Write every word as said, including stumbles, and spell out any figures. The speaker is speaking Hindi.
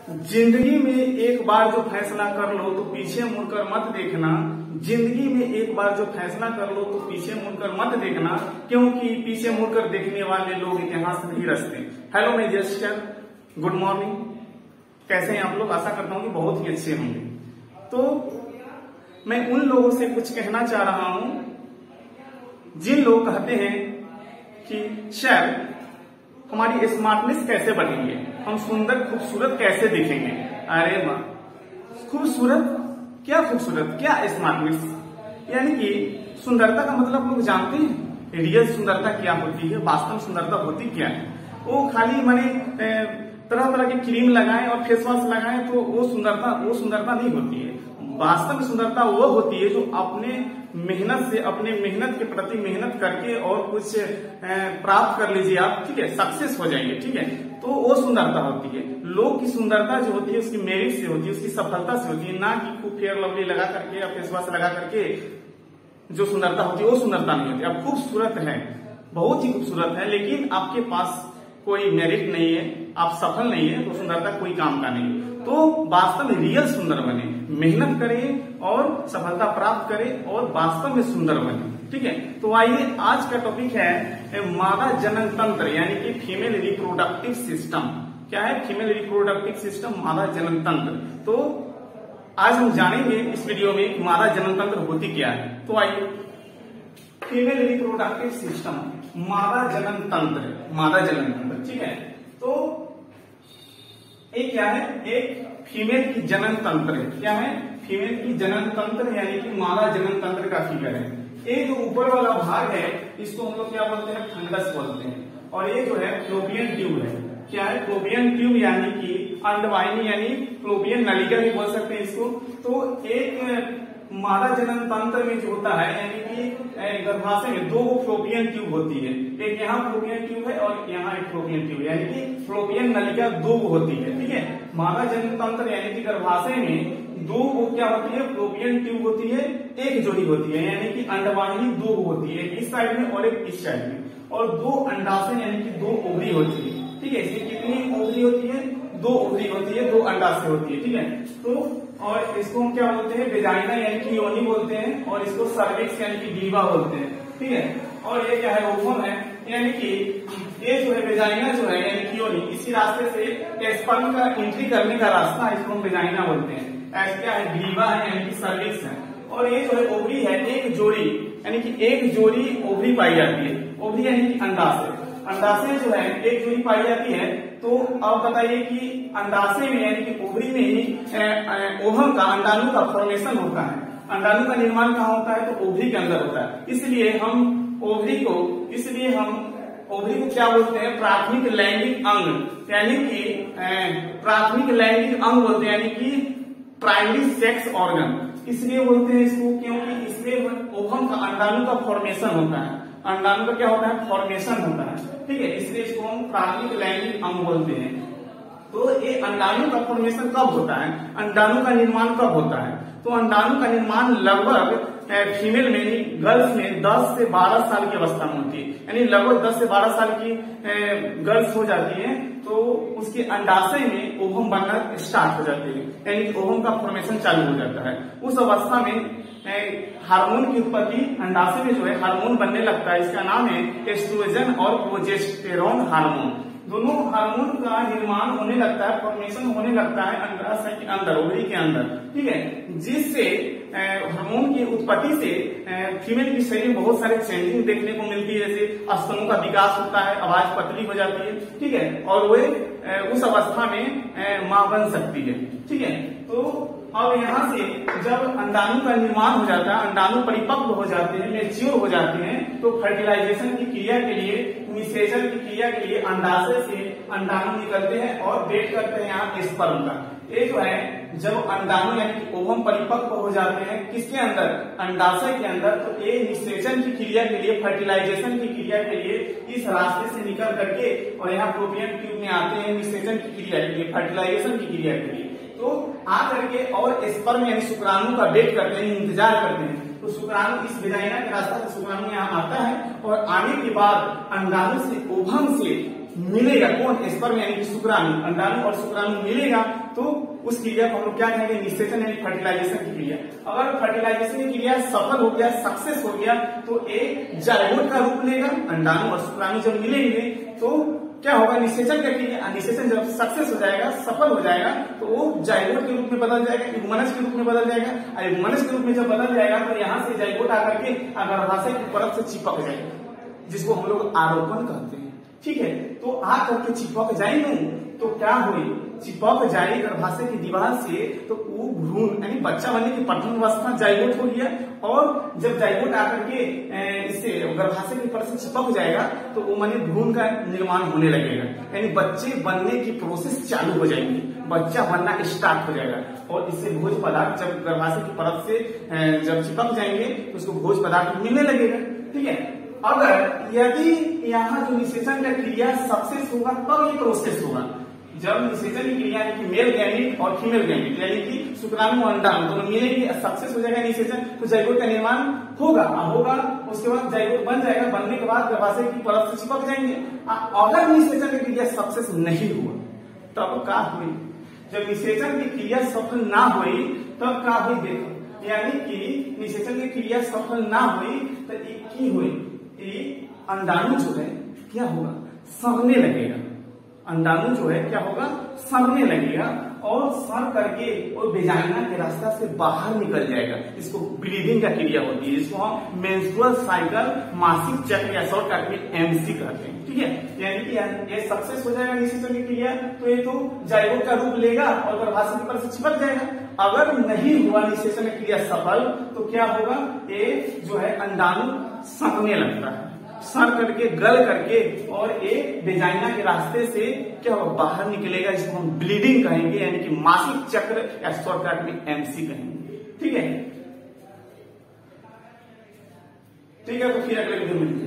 जिंदगी में एक बार जो फैसला कर लो तो पीछे मुड़कर मत देखना। जिंदगी में एक बार जो फैसला कर लो तो पीछे मुड़कर मत देखना, क्योंकि पीछे मुड़कर देखने वाले लोग इतिहास नहीं रचते। हेलो मैं जस्टर, गुड मॉर्निंग। कैसे हैं आप लोग? आशा करता हूँ कि बहुत ही अच्छे होंगे। तो मैं उन लोगों से कुछ कहना चाह रहा हूं जिन लोग कहते हैं कि सर हमारी स्मार्टनेस कैसे बढ़ेंगे, हम सुंदर खूबसूरत कैसे दिखेंगे। अरे वाह, खूबसूरत क्या खूबसूरत क्या स्मार्टनेस, यानी कि सुंदरता का मतलब लोग जानते हैं। रियल सुंदरता क्या होती है, वास्तव सुंदरता होती क्या है। वो खाली माने तरह तरह की क्रीम लगाएं और फेस वॉश लगाएं तो वो सुंदरता वो सुंदरता नहीं होती है। वास्तव में सुंदरता वो होती है जो अपने मेहनत से अपने मेहनत के प्रति मेहनत करके और कुछ प्राप्त कर लीजिए आप, ठीक है, सक्सेस हो जाइए, ठीक है, तो वो सुंदरता होती है। लोग की सुंदरता जो होती है उसकी मेरिट से होती है, उसकी सफलता से होती है, ना कि खूब फेयर लवली लगा करके या फेस वॉश लगा करके जो सुंदरता होती है वो सुंदरता नहीं होती। अब खूबसूरत है, बहुत ही खूबसूरत है, लेकिन आपके पास कोई मेरिट नहीं है, आप सफल नहीं है, तो सुंदरता कोई काम का नहीं। तो वास्तव में रियल सुंदर बने, मेहनत करें और सफलता प्राप्त करें और वास्तव में सुंदर बने, ठीक है। तो आइए, आज का टॉपिक है मादा जनन तंत्र, यानी कि फीमेल रिप्रोडक्टिव सिस्टम। क्या है फीमेल रिप्रोडक्टिव सिस्टम, मादा जनन तंत्र। तो आज हम जानेंगे इस वीडियो में मादा जनन तंत्र होती क्या है। तो आइए, फीमेल रिप्रोडक्टिव सिस्टम, मादा जनन तंत्र, मादा जनन तंत्र, ठीक है। तो एक क्या है, एक फीमेल की जनन तंत्र है। क्या है? फीमेल की जनन तंत्र, यानी कि मादा जनन तंत्र का फिगर है। ये जो ऊपर वाला भाग है इसको हम लोग क्या बोलते हैं, फंगस बोलते हैं, और ये जो है फ्लोपियन ट्यूब है। क्या है? फ्लोपियन ट्यूब, यानी कि अंडवाहिनी, यानी फ्लोपियन नलिका भी बोल सकते हैं इसको। तो एक मादा जनन तंत्र में जो होता है, यानी कि गर्भाशय में दो फ्लोपियन ट्यूब होती है। एक यहाँ फ्लोपियन ट्यूब है और यहाँ एक फ्लोपियन ट्यूब, यानी कि फ्लोपियन नलिका दो होती है, ठीक है। मादा जनन तंत्र यानी कि गर्भाशय में दो क्या होती है, फ्लोपियन ट्यूब होती है, एक जोड़ी होती है, यानी कि अंडवाहिनी दो होती है, एक इस साइड में और एक इस साइड में, और दो अंडाशय यानी कि दो ओवरी होती है, ठीक है। इसमें कितनी ओवरी होती है? दो ओवरी होती है, दो अंडाशय होती है, ठीक है। तो और इसको हम क्या बोलते हैं, वेजाइना यानी कि योनि बोलते हैं, और इसको सर्विक्स यानी कि वीवा बोलते हैं, ठीक है। और ये क्या है, ओवम है, यानी कि ये जो है वेजाइना जो है यानी कि योनि, इसी रास्ते से स्पर्म का एंट्री करने का रास्ता, इसको हम वेजाइना बोलते हैं। ऐसा क्या है, वीवा है यानी कि सर्विक्स है। और ये जो है ओवरी है, एक जोड़ी यानी कि एक जोड़ी ओवरी पाई जाती है। ओवरी यानी कि अंडाशय, अंडाशय जो है एक जोड़ी पाई जाती है। तो अब बताइए कि अंडाशय में यानी कि ओवरी में ही ओवम का, अंडाणु का फॉर्मेशन होता है। अंडाणु का निर्माण कहाँ होता है? तो ओवरी के अंदर होता है। इसलिए हम ओवरी को इसलिए हम ओवरी को क्या बोलते हैं, प्राथमिक लैंगिक अंग, यानी कि प्राथमिक लैंगिक अंग बोलते हैं, यानी कि प्राइमरी सेक्स ऑर्गन। इसलिए बोलते हैं इसको क्योंकि इसमें ओवम का, अंडाणु का फॉर्मेशन होता है। अंडाणु का क्या होता है, फॉर्मेशन होता है, ठीक है। इसलिए इसको हम प्राथमिक लैंगिक अंग बोलते हैं। तो ये अंडाणु का फॉर्मेशन कब होता है, अंडाणु का निर्माण कब होता है? तो अंडाणु का निर्माण लगभग फीमेल में, गर्ल्स में दस से बारह साल की अवस्था में होती है, यानी लगभग दस से बारह साल की गर्ल्स हो जाती है तो उसके अंडाशय में ओवम बनना स्टार्ट हो जाते हैं, यानी कि ओवम का फॉर्मेशन चालू हो जाता है। उस अवस्था में हार्मोन की उत्पत्ति, अंडाशय में जो है हार्मोन बनने लगता है। इसका नाम है एस्ट्रोजन और प्रोजेस्टेरोन हार्मोन। दोनों हार्मोन का निर्माण होने लगता है, फॉर्मेशन होने लगता है अंडाशय के अंदर, ओवरी के अंदर, ठीक है। जिससे हार्मोन की उत्पत्ति से फीमेल के शरीर में बहुत सारे चेंजिंग देखने को मिलती है, जैसे स्तनों का विकास होता है, आवाज पतली हो जाती है, ठीक है, और वे उस अवस्था में मां बन सकती है, ठीक है। तो अब यहाँ से जब अंडाणु का निर्माण हो जाता है, अंडाणु परिपक्व हो जाते हैं, मेच्योर हो जाते हैं, तो फर्टिलाइजेशन की क्रिया के लिए, निषेचन की क्रिया के लिए अंडाशय से अंडाणु निकलते हैं और वेट करते हैं यहाँ स्पर्म का। ये जो है जब अंडाणु यानी कि ओवम परिपक्व हो जाते हैं किसके अंदर, अंडाशय के अंदर, तो ये निषेचन की क्रिया के लिए, फर्टिलाइजेशन की क्रिया के लिए इस रास्ते से निकल करके और यहाँ फ्लोपियन ट्यूब में आते हैं निषेचन की क्रिया के लिए, फर्टिलाइजेशन की क्रिया के लिए। तो आ करके और स्पर्म यानी शुक्राणु का वेट करते हैं, इंतजार करते हैं। तो शुक्राणु इस वेजाइना के रास्ता से शुक्राणु यहाँ आता है और आने के बाद अंडाणु से, ओवम से मिलेगा, कौन, स्पर्म यानी कि शुक्राणु, अंडाणु और शुक्राणु मिलेगा तो उस क्रिया को हम लोग क्या कहेंगे, निषेचन यानी फर्टिलाइजेशन की क्रिया। अगर फर्टिलाइजेशन की क्रिया सफल हो गया, सक्सेस हो गया तो एक जायगोट का रूप लेगा। अंडाणु और शुक्राणु जब मिलेंगे तो क्या होगा, निषेचन का क्रिया, निषेचन जब सक्सेस हो जाएगा, सफल हो जाएगा तो वो जायगोट के रूप में बदल जाएगा, युग्मनज के रूप में बदल जाएगा। और युग्मनज के रूप में जब बदल जाएगा तो यहाँ से जायगोट आकर के गर्भाशय की परत से चिपक जाएगा, जिसको हम लोग आरोपण कहते हैं। ठीक है, तो आ करके चिपक जाएंगे तो क्या हुई, चिपक जाए गर्भाशय की दीवार से तो वो भ्रूण यानी बच्चा बनने की प्रथम अवस्था जायगोट हो गया। और जब जायगोट आकर के इससे गर्भाशय की परत से चिपक जाएगा तो वो माने भ्रूण का निर्माण होने लगेगा, यानी बच्चे बनने की प्रोसेस चालू हो जाएगी, बच्चा बनना स्टार्ट हो जाएगा। और इससे भोज पदार्थ जब गर्भाशय की परत से जब चिपक जाएंगे तो उसको भोज पदार्थ मिलने लगेगा। ठीक है, अगर यदि यहाँ जो निषेचन का क्रिया सक्सेस होगा तब ये प्रोसेस होगा। जब निषेचन की क्रिया यानी कि मेल गैमेट और फीमेल गैमेट यानी कि शुक्राणु और अंडाणु दोनों मिलेंगे, सक्सेस हो जाएगा निषेचन तो जायगोट का निर्माण होगा होगा उसके बाद जायगोट बन जाएगा, बनने के बाद गर्भाशय की परत से चिपक जाएंगे। अगर निषेचन की क्रिया सक्सेस नहीं हुआ तब क्या हुई, जब निषेचन की क्रिया सफल ना हुई तब क्या हुई, देखो यानी कि निषेचन की क्रिया सफल ना हुई तो की हुई अंडाणु जो है क्या होगा, सड़ने लगेगा। अंडाणु जो है क्या होगा, सड़ने लगेगा और सड़ करके और वेजाइना के रास्ता से बाहर निकल जाएगा। इसको ब्लीडिंग का क्रिया होती है, जिसको हम मेंस्ट्रुअल साइकिल मासिक चक्र या शॉर्टकट में एमसी कहते हैं। ठीक है, यानी कि ये सक्सेस हो जाएगा निषेचन की क्रिया तो ये तो जायगोट का रूप लेगा और गर्भाशय की परत से चिपक जाएगा। अगर नहीं हुआ निषेचन की क्रिया सफल तो क्या होगा, ये जो है अंडाणु सड़ने लगता है, सड़ करके गल करके और एक वेजाइना के रास्ते से क्या होगा, बाहर निकलेगा, जिसको हम ब्लीडिंग कहेंगे यानी कि मासिक चक्र या शॉर्टकट में एमसी कहेंगे। ठीक है, ठीक है, तो फिर अगले वीडियो में